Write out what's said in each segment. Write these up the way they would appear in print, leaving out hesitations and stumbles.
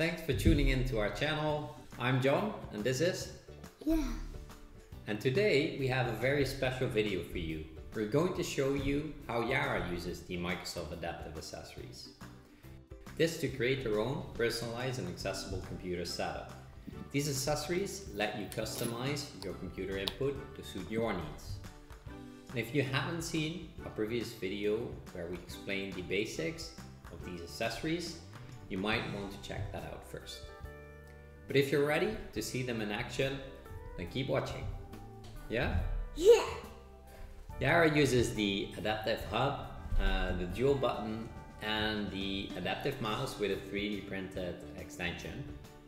Thanks for tuning in to our channel. I'm John and this is Yeah. And today we have a very special video for you. We're going to show you how Jara uses the Microsoft Adaptive Accessories. This to create your own personalized and accessible computer setup. These accessories let you customize your computer input to suit your needs. And if you haven't seen a previous video where we explain the basics of these accessories, you might want to check that out first. But if you're ready to see them in action, then keep watching. Yeah? Yeah. Jara uses the adaptive hub, the dual button, and the adaptive mouse with a 3D printed extension.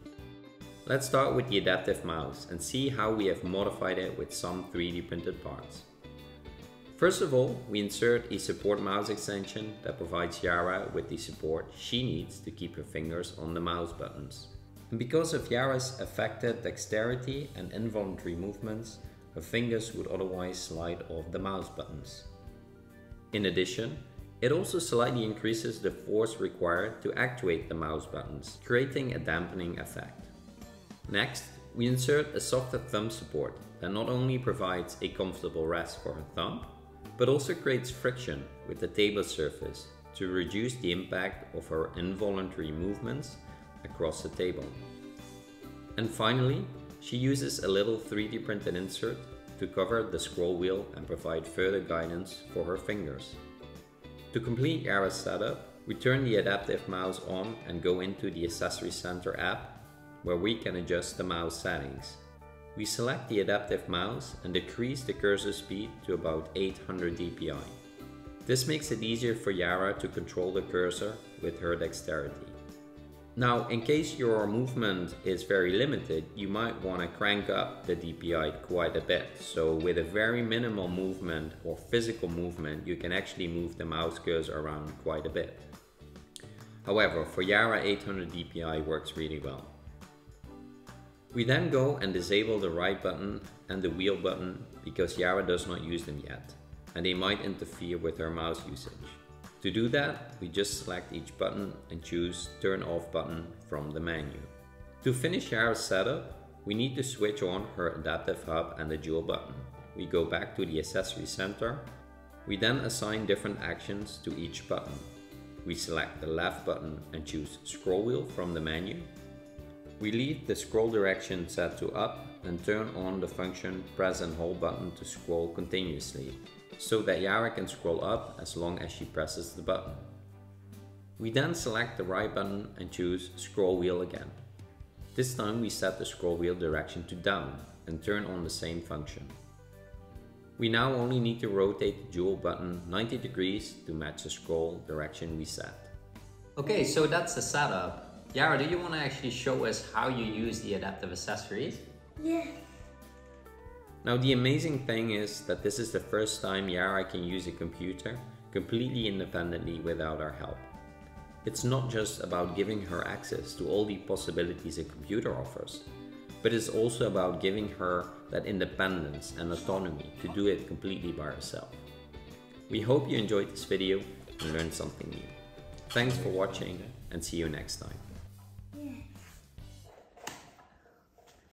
Let's start with the adaptive mouse and see how we have modified it with some 3D printed parts. First of all, we insert a support mouse extension that provides Jara with the support she needs to keep her fingers on the mouse buttons. And because of Jara's affected dexterity and involuntary movements, her fingers would otherwise slide off the mouse buttons. In addition, it also slightly increases the force required to actuate the mouse buttons, creating a dampening effect. Next, we insert a softer thumb support that not only provides a comfortable rest for her thumb, but also creates friction with the table surface to reduce the impact of her involuntary movements across the table. And finally, she uses a little 3D printed insert to cover the scroll wheel and provide further guidance for her fingers. To complete Jara's setup, we turn the adaptive mouse on and go into the Accessory Center app, where we can adjust the mouse settings. We select the adaptive mouse and decrease the cursor speed to about 800 dpi. This makes it easier for Jara to control the cursor with her dexterity. Now, in case your movement is very limited, you might want to crank up the DPI quite a bit. So with a very minimal movement or physical movement, you can actually move the mouse cursor around quite a bit. However, for Jara, 800 DPI works really well. We then go and disable the right button and the wheel button because Jara does not use them yet, and they might interfere with her mouse usage. To do that, we just select each button and choose Turn Off button from the menu. To finish Jara's setup, we need to switch on her adaptive hub and the dual button. We go back to the Accessory Center. We then assign different actions to each button. We select the left button and choose Scroll Wheel from the menu. We leave the scroll direction set to up and turn on the function Press and Hold button to scroll continuously, so that Jara can scroll up as long as she presses the button. We then select the right button and choose Scroll Wheel again. This time we set the scroll wheel direction to down and turn on the same function. We now only need to rotate the dual button 90 degrees to match the scroll direction we set. Okay, so that's the setup. Jara, do you want to actually show us how you use the adaptive accessories? Yeah. Now the amazing thing is that this is the first time Jara can use a computer completely independently without our help. It's not just about giving her access to all the possibilities a computer offers, but it's also about giving her that independence and autonomy to do it completely by herself. We hope you enjoyed this video and learned something new. Thanks for watching and see you next time.